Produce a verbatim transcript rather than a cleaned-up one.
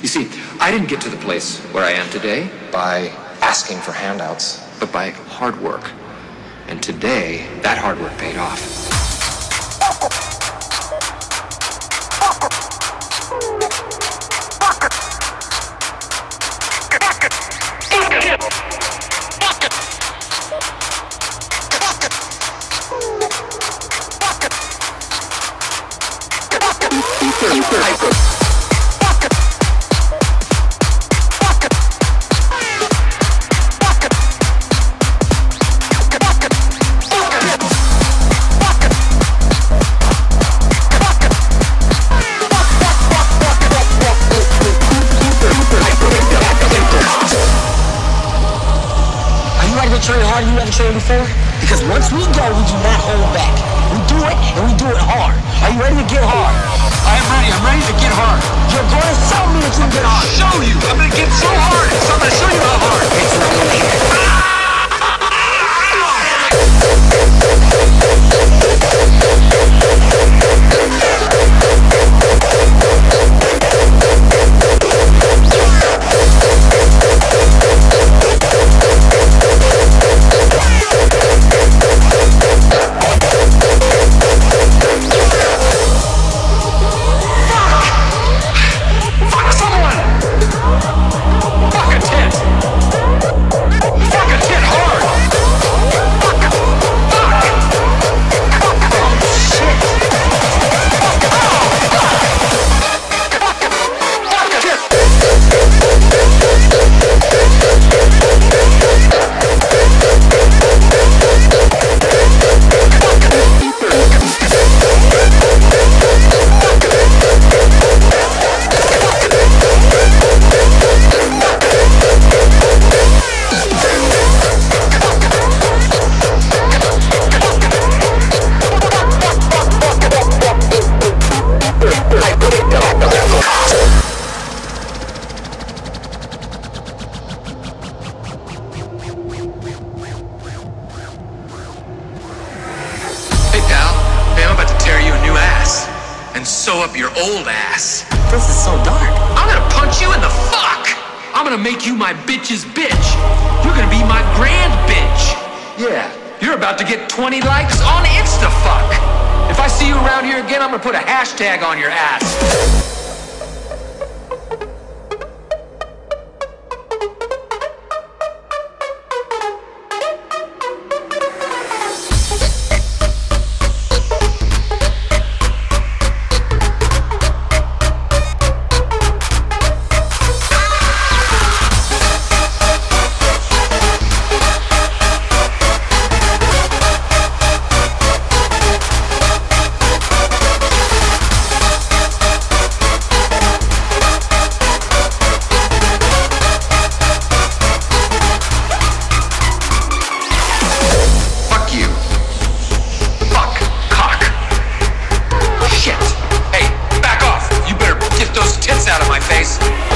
You see, I didn't get to the place where I am today By asking for handouts. but by hard work. And today, that hard work paid off. Train hard, you never trained before? Because once we go, we do not hold back. We do it, and we do it hard. Are you ready to get hard? I am ready. I'm ready to get hard. You're going to show me that you can get hard. Show you. I'm going to get so hard. So I'm going to show you how hard. It's not gonna happen. Sew up your old ass. This is so dark. I'm gonna punch you in the fuck. I'm gonna make you my bitch's bitch. You're gonna be my grand bitch. Yeah, you're about to get twenty likes on InstaFuck. If I see you around here again, I'm gonna put a hashtag on your ass. Out of my face.